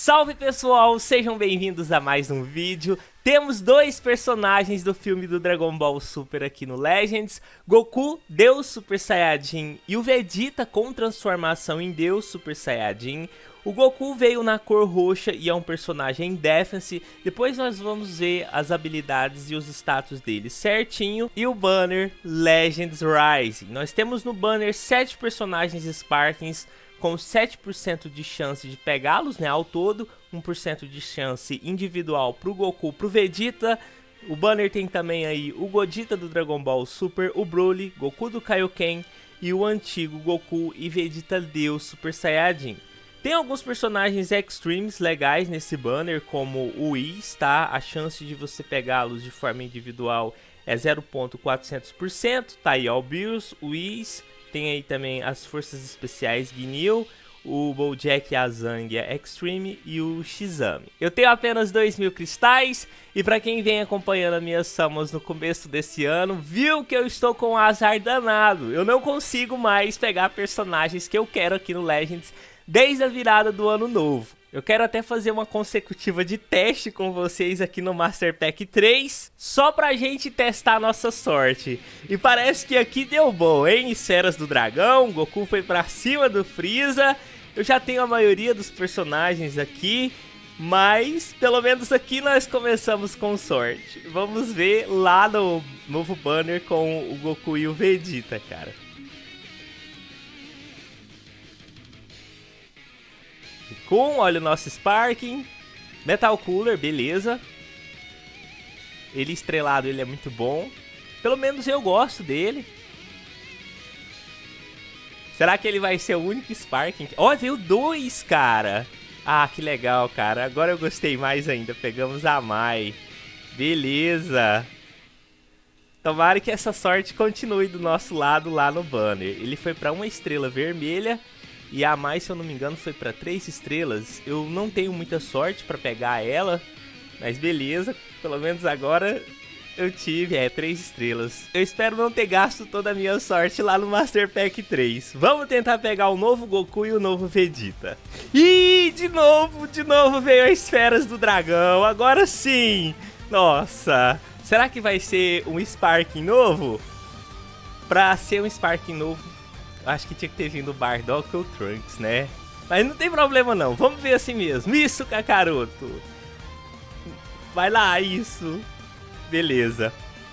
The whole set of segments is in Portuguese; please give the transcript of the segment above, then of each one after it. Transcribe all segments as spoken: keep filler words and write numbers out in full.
Salve pessoal, sejam bem-vindos a mais um vídeo. Temos dois personagens do filme do Dragon Ball Super aqui no Legends: Goku, Deus Super Saiyajin, e o Vegeta com transformação em Deus Super Saiyajin. O Goku veio na cor roxa e é um personagem Defense. Depois nós vamos ver as habilidades e os status dele certinho. E o banner Legends Rising. Nós temos no banner sete personagens Sparkings com sete por cento de chance de pegá-los, né, ao todo, um por cento de chance individual pro Goku, pro Vegeta. O banner tem também aí o Gogeta do Dragon Ball Super, o Broly, Goku do Kaioken e o antigo Goku e Vegeta Deus Super Saiyajin. Tem alguns personagens Extremes legais nesse banner, como o Whis, tá? A chance de você pegá-los de forma individual é zero vírgula quatrocentos por cento, tá aí ó, o Bills, o Whis. Tem aí também as forças especiais Ginyu, o Bojack Azang Extreme e o Shizame. Eu tenho apenas dois mil cristais e para quem vem acompanhando as minhas summons no começo desse ano, viu que eu estou com um azar danado. Eu não consigo mais pegar personagens que eu quero aqui no Legends desde a virada do ano novo. Eu quero até fazer uma consecutiva de teste com vocês aqui no Master Pack três, só pra gente testar a nossa sorte. E parece que aqui deu bom, hein? Esferas do Dragão, Goku foi pra cima do Freeza. Eu já tenho a maioria dos personagens aqui, mas pelo menos aqui nós começamos com sorte. Vamos ver lá no novo banner com o Goku e o Vegeta, cara. Com, olha o nosso Sparking, Metal Cooler, beleza. Ele estrelado, ele é muito bom. Pelo menos eu gosto dele. Será que ele vai ser o único Sparking? Ó, veio dois, cara. Ah, que legal, cara. Agora eu gostei mais ainda. Pegamos a Mai. Beleza. Tomara que essa sorte continue do nosso lado lá no banner. Ele foi para uma estrela vermelha. E a mais, se eu não me engano, foi para três estrelas. Eu não tenho muita sorte para pegar ela, mas beleza. Pelo menos agora eu tive, é, três estrelas. Eu espero não ter gasto toda a minha sorte lá no Master Pack três. Vamos tentar pegar o novo Goku e o novo Vegeta. Ih, de novo, de novo veio as esferas do dragão. Agora sim. Nossa, será que vai ser um Sparking novo? Pra ser um Sparking novo, acho que tinha que ter vindo o Bardock ou o Trunks, né? Mas não tem problema não, vamos ver assim mesmo. Isso, Kakaroto. Vai lá, isso. Beleza.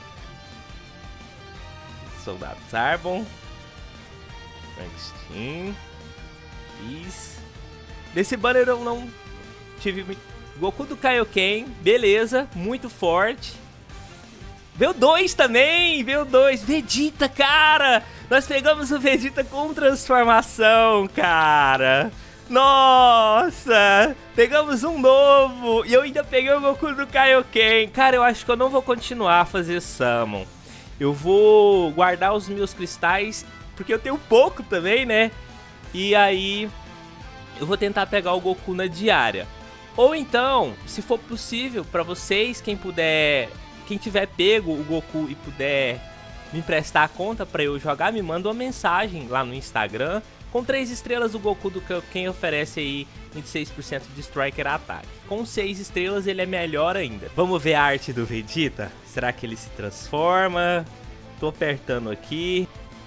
Soldado Zarbon. Trunks Team. Isso. Desse banner eu não tive muito. Goku do Kaioken, beleza, muito forte. Veio dois também, veio dois. Vegeta, cara! Nós pegamos o Vegeta com transformação, cara. Nossa! Pegamos um novo. E eu ainda peguei o Goku do Kaioken. Cara, eu acho que eu não vou continuar a fazer Summon. Eu vou guardar os meus cristais, porque eu tenho pouco também, né? E aí eu vou tentar pegar o Goku na diária. Ou então, se for possível, pra vocês, quem puder... Quem tiver pego o Goku e puder me emprestar a conta pra eu jogar, me manda uma mensagem lá no Instagram. Com três estrelas o Goku do quem oferece aí vinte e seis por cento de Striker Ataque. Com seis estrelas ele é melhor ainda. Vamos ver a arte do Vegeta? Será que ele se transforma? Tô apertando aqui.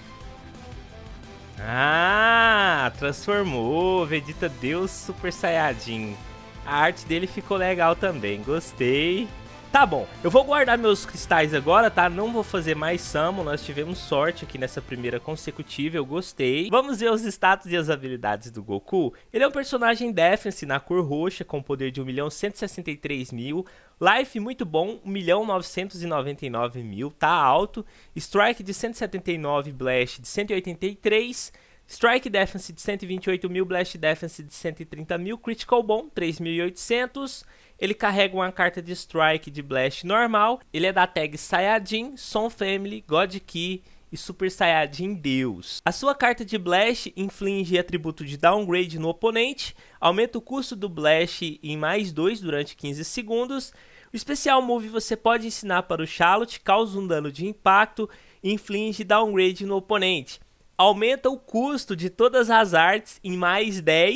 Ah, transformou. Vegeta Deus Super Saiyajin. A arte dele ficou legal também, gostei. Tá bom, eu vou guardar meus cristais agora, tá? Não vou fazer mais summon, nós tivemos sorte aqui nessa primeira consecutiva, eu gostei. Vamos ver os status e as habilidades do Goku. Ele é um personagem Defense na cor roxa, com poder de um milhão cento e sessenta e três mil. Life muito bom, um milhão novecentos e noventa e nove mil, tá alto. Strike de cento e setenta e nove, Blast de cento e oitenta e três. Strike Defense de cento e vinte e oito mil, Blast Defense de cento e trinta mil, Critical bom, três mil e oitocentos. Ele carrega uma carta de Strike de Blast normal. Ele é da tag Saiyajin, Son Family, God Ki e Super Saiyajin Deus. A sua carta de Blast inflige atributo de Downgrade no oponente, aumenta o custo do Blast em mais dois durante quinze segundos. O Especial Move você pode ensinar para o Charlotte, causa um dano de impacto e inflige Downgrade no oponente. Aumenta o custo de todas as artes em mais dez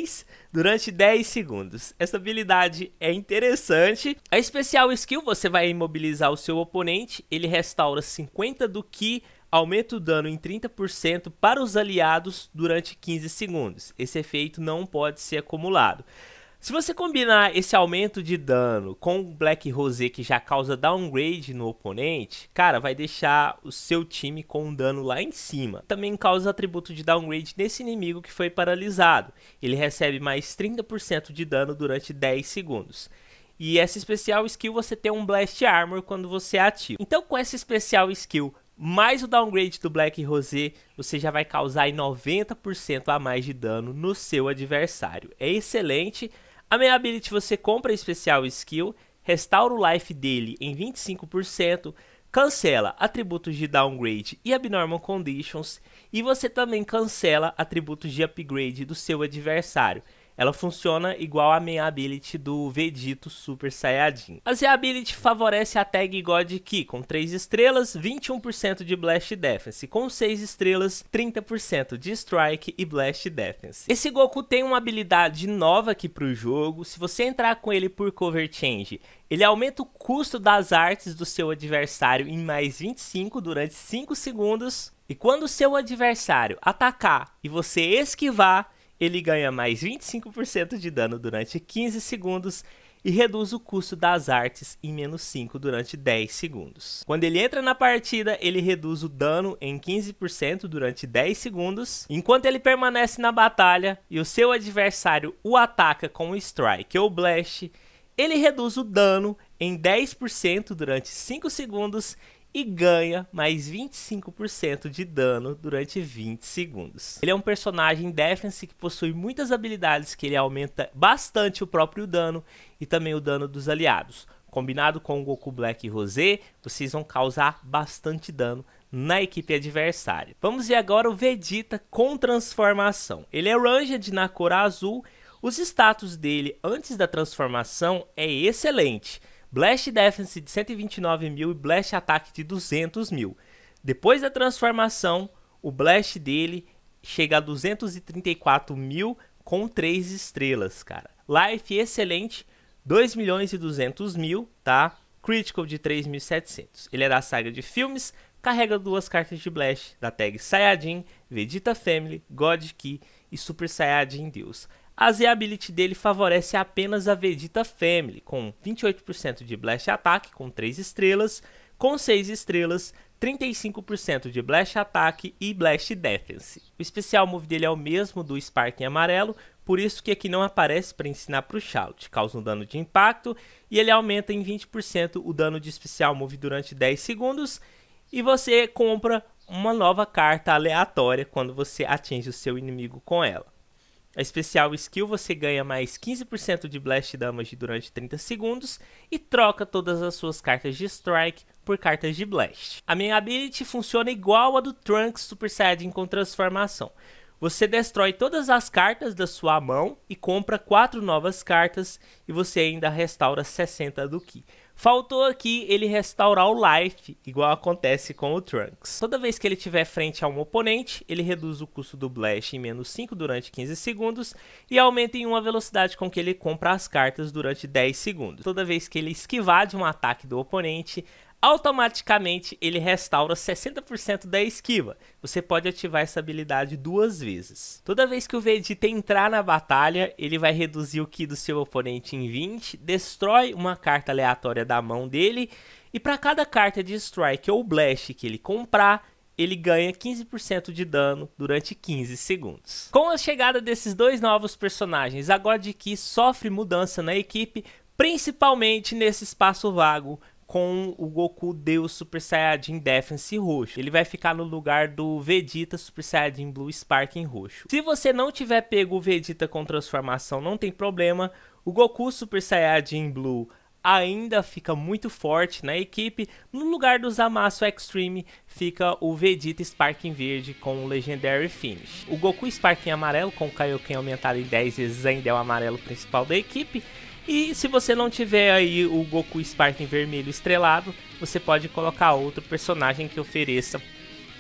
durante dez segundos. Essa habilidade é interessante. A especial skill, você vai imobilizar o seu oponente, ele restaura cinquenta do Ki, aumenta o dano em trinta por cento para os aliados durante quinze segundos. Esse efeito não pode ser acumulado. Se você combinar esse aumento de dano com o Black Rosé, que já causa downgrade no oponente, cara, vai deixar o seu time com um dano lá em cima. Também causa atributo de downgrade nesse inimigo que foi paralisado. Ele recebe mais trinta por cento de dano durante dez segundos. E essa especial skill você tem um Blast Armor quando você ativa. Então com essa especial skill mais o downgrade do Black Rosé, você já vai causar aí noventa por cento a mais de dano no seu adversário. É excelente. A minha ability você compra a especial skill, restaura o life dele em vinte e cinco por cento, cancela atributos de downgrade e abnormal conditions, e você também cancela atributos de upgrade do seu adversário. Ela funciona igual a main ability do Vegito Super Saiyajin. A Z-Ability favorece a tag God Ki com três estrelas, vinte e um por cento de Blast Defense, com seis estrelas, trinta por cento de Strike e Blast Defense. Esse Goku tem uma habilidade nova aqui para o jogo. Se você entrar com ele por Cover Change, ele aumenta o custo das artes do seu adversário em mais vinte e cinco durante cinco segundos. E quando o seu adversário atacar e você esquivar, ele ganha mais vinte e cinco por cento de dano durante quinze segundos e reduz o custo das artes em menos cinco durante dez segundos. Quando ele entra na partida, ele reduz o dano em quinze por cento durante dez segundos. Enquanto ele permanece na batalha e o seu adversário o ataca com o Strike ou Blast, ele reduz o dano em dez por cento durante cinco segundos e ganha mais vinte e cinco por cento de dano durante vinte segundos. Ele é um personagem defense que possui muitas habilidades que ele aumenta bastante o próprio dano e também o dano dos aliados. Combinado com o Goku Black Rosé, vocês vão causar bastante dano na equipe adversária. Vamos ver agora o Vegeta com transformação. Ele é Ranged na cor azul. Os status dele antes da transformação é excelente. Blast Defense de cento e vinte e nove mil e Blast Ataque de duzentos mil. Depois da transformação, o Blast dele chega a duzentos e trinta e quatro mil com três estrelas, cara. Life excelente, dois milhões e duzentos mil, tá? Critical de três mil e setecentos. Ele é da saga de filmes, carrega duas cartas de Blast da tag Saiyajin, Vegeta Family, God Ki e Super Saiyajin Deus. A Z-Ability dele favorece apenas a Vegeta Family, com vinte e oito por cento de Blast Ataque, com três estrelas, com seis estrelas, trinta e cinco por cento de Blast Ataque e Blast Defense. O especial move dele é o mesmo do Sparking amarelo, por isso que aqui não aparece para ensinar para o Shout. Causa um dano de impacto e ele aumenta em vinte por cento o dano de especial move durante dez segundos. E você compra uma nova carta aleatória quando você atinge o seu inimigo com ela. A especial skill você ganha mais quinze por cento de Blast Damage durante trinta segundos e troca todas as suas cartas de Strike por cartas de Blast. A minha ability funciona igual a do Trunks Super Saiyajin com transformação. Você destrói todas as cartas da sua mão e compra quatro novas cartas e você ainda restaura sessenta do Ki. Faltou aqui ele restaurar o Life, igual acontece com o Trunks. Toda vez que ele estiver frente a um oponente, ele reduz o custo do Blast em menos cinco durante quinze segundos e aumenta em uma velocidade com que ele compra as cartas durante dez segundos. Toda vez que ele esquivar de um ataque do oponente, automaticamente ele restaura sessenta por cento da esquiva. Você pode ativar essa habilidade duas vezes. Toda vez que o Vegeta entrar na batalha, ele vai reduzir o Ki do seu oponente em vinte, destrói uma carta aleatória da mão dele e para cada carta de Strike ou Blast que ele comprar, ele ganha quinze por cento de dano durante quinze segundos. Com a chegada desses dois novos personagens, a God Ki sofre mudança na equipe, principalmente nesse espaço vago com o Goku Deus Super Saiyajin Defense roxo. Ele vai ficar no lugar do Vegeta Super Saiyajin Blue Sparking roxo. Se você não tiver pego o Vegeta com transformação, não tem problema. O Goku Super Saiyajin Blue ainda fica muito forte na equipe. No lugar do Zamasu Extreme fica o Vegeta Sparking verde com o Legendary Finish. O Goku Sparking amarelo com o Kaioken aumentado em dez vezes ainda é o amarelo principal da equipe. E se você não tiver aí o Goku Sparking vermelho estrelado, você pode colocar outro personagem que ofereça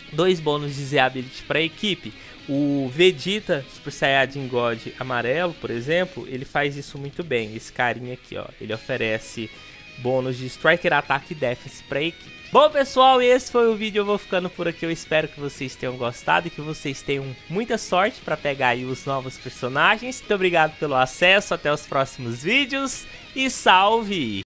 dois bônus de Z Ability para a equipe. O Vegeta Super Saiyajin God amarelo, por exemplo, ele faz isso muito bem. Esse carinha aqui, ó, ele oferece bônus de Striker Attack e Defense para a equipe. Bom, pessoal, esse foi o vídeo. Eu vou ficando por aqui. Eu espero que vocês tenham gostado e que vocês tenham muita sorte para pegar aí os novos personagens. Muito obrigado pelo acesso. Até os próximos vídeos e salve!